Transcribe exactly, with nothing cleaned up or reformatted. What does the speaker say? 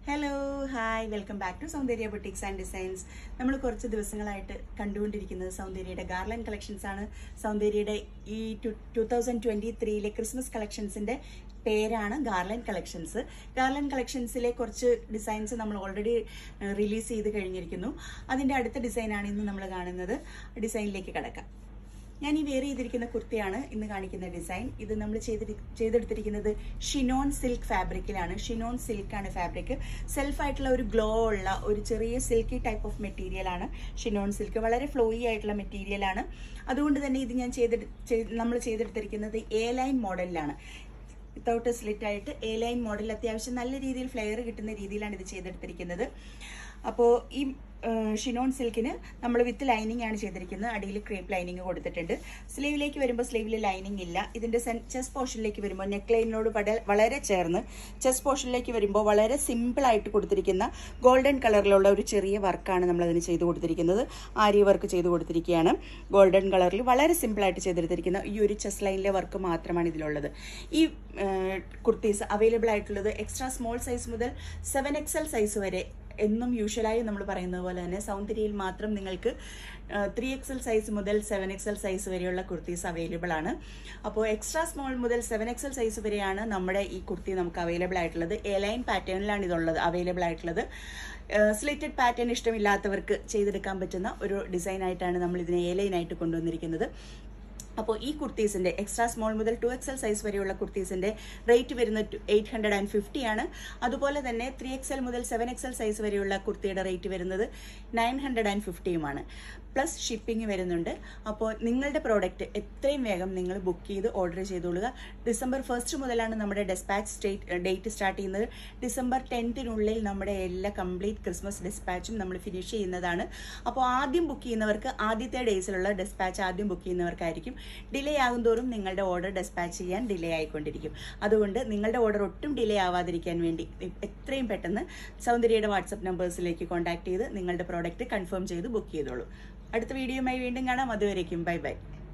Hello, hi, welcome back to Saundaryaboutique and Designz. നമ്മൾ കുറച്ച് ദിവസങ്ങളായിട്ട് കണ്ടുകൊണ്ടിരിക്കുന്നത് സൗന്ദര്യയുടെ ഗാർലൻഡ് കളക്ഷൻസ് ആണ്. സൗന്ദര്യയുടെ ഈ twenty twenty-three ലെ ക്രിസ്മസ് കളക്ഷൻസിന്റെ പേരാണ് ഗാർലൻഡ് കളക്ഷൻസ്. ഗാർലൻഡ് കളക്ഷൻസിലെ കുറച്ച് ഡിസൈൻസ് നമ്മൾ ഓൾറെഡി റിലീസ് ചെയ്ത് കഴിഞ്ഞിരിക്കുന്നു. അതിന്റെ അടുത്ത ഡിസൈനാണ് ഇന്ന് നമ്മൾ കാണുന്നത്. ഡിസൈനിലേക്ക് കടക്കാം. ഞാൻ ഈ വെയർ ചെയ്തിരിക്കുന്ന കുർത്തിയാണ് ഇന്ന് കാണിക്കുന്ന ഡിസൈൻ. ഇത് നമ്മൾ ചെയ്തെടുത്തിരിക്കുന്നത് ഷിനോൺ സിൽക്ക് ഫാബ്രിക്കിലാണ്. ഷിനോൺ സിൽക്കാണ് ഫാബ്രിക്. സെൽഫ് ആയിട്ടുള്ള ഒരു ഗ്ലോ ഉള്ള ഒരു ചെറിയ സിൽക്കി ടൈപ്പ് ഓഫ് മെറ്റീരിയൽ ആണ് ഷിനോൺ സിൽക്ക്. വളരെ ഫ്ലോയി ആയിട്ടുള്ള മെറ്റീരിയൽ ആണ്. അതുകൊണ്ട് തന്നെ ഇത് ഞാൻ ചെയ്തെടു നമ്മൾ ചെയ്തെടുത്തിരിക്കുന്നത് എ ലൈൻ മോഡലിലാണ്. വിത്തൗട്ട് സ്ലിറ്റ് ആയിട്ട് എ ലൈൻ മോഡൽ അത്യാവശ്യം നല്ല രീതിയിൽ ഫ്ലെയർ കിട്ടുന്ന രീതിയിലാണ് ഇത് ചെയ്തെടുത്തിരിക്കുന്നത്. അപ്പോൾ ഈ ഷിനോൺ സിൽക്കിന് നമ്മൾ വിത്ത് ലൈനിങ് ആണ് ചെയ്തിരിക്കുന്നത്. അടിയിൽ ക്രേപ്പ് ലൈനിങ് കൊടുത്തിട്ടുണ്ട്. സ്ലീവിലേക്ക് വരുമ്പോൾ സ്ലീവിൽ ലൈനിങ് ഇല്ല. ഇതിന്റെ ചെസ്റ്റ് പോർഷനിലേക്ക് വരുമ്പോൾ നെക്ക് ലൈനിനോട് വളരെ ചേർന്ന് ചെസ്റ്റ് പോർഷനിലേക്ക് വരുമ്പോൾ വളരെ സിമ്പിൾ ആയിട്ട് കൊടുത്തിരിക്കുന്ന ഗോൾഡൻ കളറിലുള്ള ഒരു ചെറിയ വർക്കാണ് നമ്മൾ അതിന് ചെയ്ത് കൊടുത്തിരിക്കുന്നത്. ആരി വർക്ക് ചെയ്ത് കൊടുത്തിരിക്കുകയാണ്. ഗോൾഡൻ കളറിൽ വളരെ സിമ്പിൾ ആയിട്ട് ചെയ്തെടുത്തിരിക്കുന്ന ഈ ഒരു ചെസ്റ്റ് ലൈനിലെ വർക്ക് മാത്രമാണ് ഇതിലുള്ളത്. ഈ കുർത്തീസ് അവൈലബിൾ ആയിട്ടുള്ളത് എക്സ്ട്രാ സ്മോൾ സൈസ് മുതൽ സെവൻ എക്സൽ സൈസ് വരെ. എന്നും യൂഷ്വലായി നമ്മൾ പറയുന്നത് പോലെ തന്നെ സൗന്ദര്യയിൽ മാത്രം നിങ്ങൾക്ക് ത്രീ എക്സൽ സൈസ് മുതൽ സെവൻ എക്സൽ സൈസ് വരെയുള്ള കുർത്തീസ് അവൈലബിൾ ആണ്. അപ്പോൾ എക്സ്ട്രാ സ്മോൾ മുതൽ സെവൻ എക്സൽ സൈസ് വരെയാണ് നമ്മുടെ ഈ കുർത്തി നമുക്ക് അവൈലബിൾ ആയിട്ടുള്ളത്. എ ലൈൻ പാറ്റേണിലാണ് ഇതുള്ളത് അവൈലബിൾ ആയിട്ടുള്ളത്. സ്ലിറ്റഡ് പാറ്റേൺ ഇഷ്ടമില്ലാത്തവർക്ക് ചെയ്തെടുക്കാൻ പറ്റുന്ന ഒരു ഡിസൈൻ ആയിട്ടാണ് നമ്മൾ ഇതിനെ എ ലൈൻ ആയിട്ട് കൊണ്ടുവന്നിരിക്കുന്നത്. അപ്പോൾ ഈ കുർത്തീസിന്റെ എക്സ്ട്രാ സ്മോൾ മുതൽ ടു എക്സൽ സൈസ് വരെയുള്ള കുർത്തീസിന്റെ റേറ്റ് വരുന്നത് എയ്റ്റ് ഹൺഡ്രഡ് ആൻഡ് ഫിഫ്റ്റി ആണ്. അതുപോലെ തന്നെ ത്രീ എക്സൽ മുതൽ സെവൻ എക്സൽ സൈസ് വരെയുള്ള കുർത്തിയുടെ റേറ്റ് വരുന്നത് നയൻ ഹൺഡ്രഡ് ആൻഡ് ഫിഫ്റ്റിയുമാണ്. പ്ലസ് ഷിപ്പിംഗ് വരുന്നുണ്ട്. അപ്പോൾ നിങ്ങളുടെ പ്രോഡക്റ്റ് എത്രയും വേഗം നിങ്ങൾ ബുക്ക് ചെയ്ത് ഓർഡർ ചെയ്തോളുക. ഡിസംബർ ഫസ്റ്റ് മുതലാണ് നമ്മുടെ ഡെസ്പാച്ച് സ്റ്റേറ്റ് ഡേറ്റ് സ്റ്റാർട്ട് ചെയ്യുന്നത്. ഡിസംബർ ടെൻത്തിനുള്ളിൽ നമ്മുടെ എല്ലാ കംപ്ലീറ്റ് ക്രിസ്മസ് ഡെസ്പാച്ചും നമ്മൾ ഫിനിഷ് ചെയ്യുന്നതാണ്. അപ്പോൾ ആദ്യം ബുക്ക് ചെയ്യുന്നവർക്ക് ആദ്യത്തെ ഡേയ്സിലുള്ള ഡെസ്പാച്ച് ആദ്യം ബുക്ക് ചെയ്യുന്നവർക്കായിരിക്കും. ഡിലേ ആകുന്തോറും നിങ്ങളുടെ ഓർഡർ ഡെസ്പാച്ച് ചെയ്യാൻ ഡിലേ ആയിക്കൊണ്ടിരിക്കും. അതുകൊണ്ട് നിങ്ങളുടെ ഓർഡർ ഒട്ടും ഡിലേ ആവാതിരിക്കാൻ വേണ്ടി എത്രയും പെട്ടെന്ന് സൗന്ദര്യയുടെ വാട്സപ്പ് നമ്പേഴ്സിലേക്ക് കോൺടാക്ട് ചെയ്ത് നിങ്ങളുടെ പ്രോഡക്റ്റ് കൺഫേം ചെയ്ത് ബുക്ക് ചെയ്തോളൂ. അടുത്ത വീഡിയോയുമായി വീണ്ടും കാണാം. അതുവരേക്കും ബൈ ബൈ.